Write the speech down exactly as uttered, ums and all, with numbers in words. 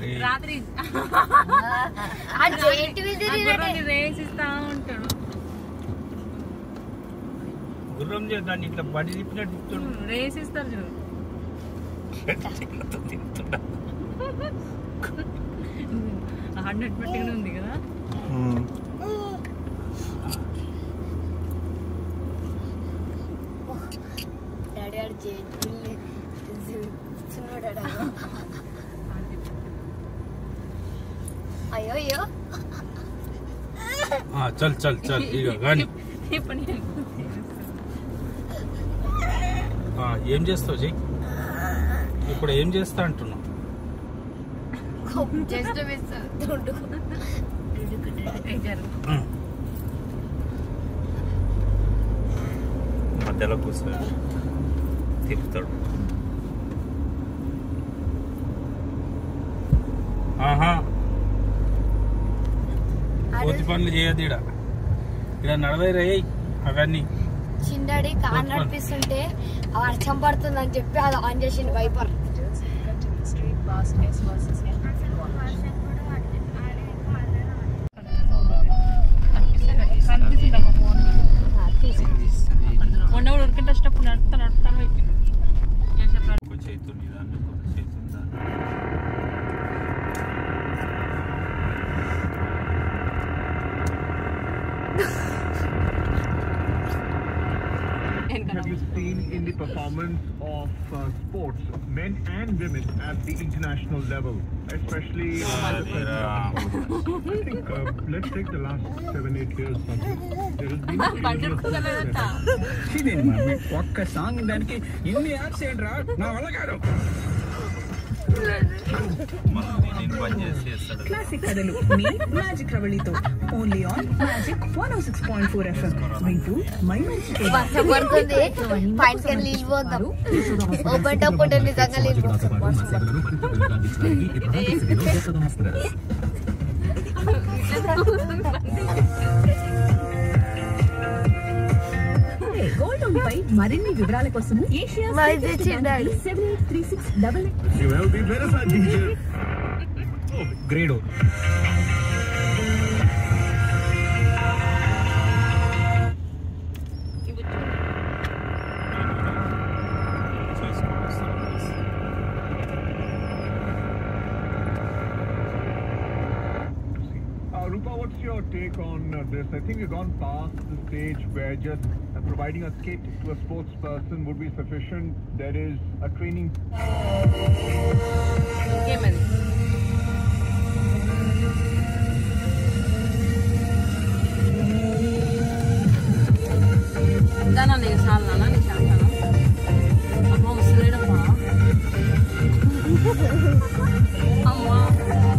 రాత్రి రేస్ ఇస్తా ఉంటాడు. గుర్రం దాన్ని ఇట్లా బడి తిప్పినట్టు తిప్పుతాడు. రేస్ ఇస్తారు చూడు. హండ్రెడ్ పెట్టిగానే ఉంది కదా. అయ్యో అయ్యో చల్ చల్ చల్ ఇక గాని ఏం చేస్తావు చెయ్యి. ఇప్పుడు ఏం చేస్తా అంటున్నావు? మధ్యలో కూర్చో తిప్పుతాడు. ఆహా కోతి పనులు చేయద్దు. ఇడ ఇక్కడ నడవై అవన్నీ. చిన్నడి కార్ నడిపిస్తుంటే వర్షం పడుతుంది అని చెప్పి అది ఆన్ చేసింది వైపర్. మొన్న కూడా ఉరికింటే వచ్చేటప్పుడు నడుపుతా నడుపుతాను అయిపోయింది. Have you seen in the performance of uh, sports, men and women at the international level, especially uh, I think uh, let's take the last seven eight years. There has been ఒక్క song దానికి ఇన్ని apps ఏంట్రా నా వల్ల కాదు. Classic కథలు మీ magic రవళితో only on magic one o six point four FM వింటూ మై మంచి వర్షం పడుతుంది. పైకి నీళ్ళు పోతాం. ఓపెన్ నిజంగా నీళ్ళు గోల్డ్ లోన్ పై మరిన్ని వివరాల కోసం Asia seven eight three six double గ్రేడో Rupa, what's your take on uh, this? I think we've gone past the stage where just uh, providing a kit to a sports person would be sufficient. There is a training. Dana ne salna na ni chanta na. Amma usleeda pa. Amma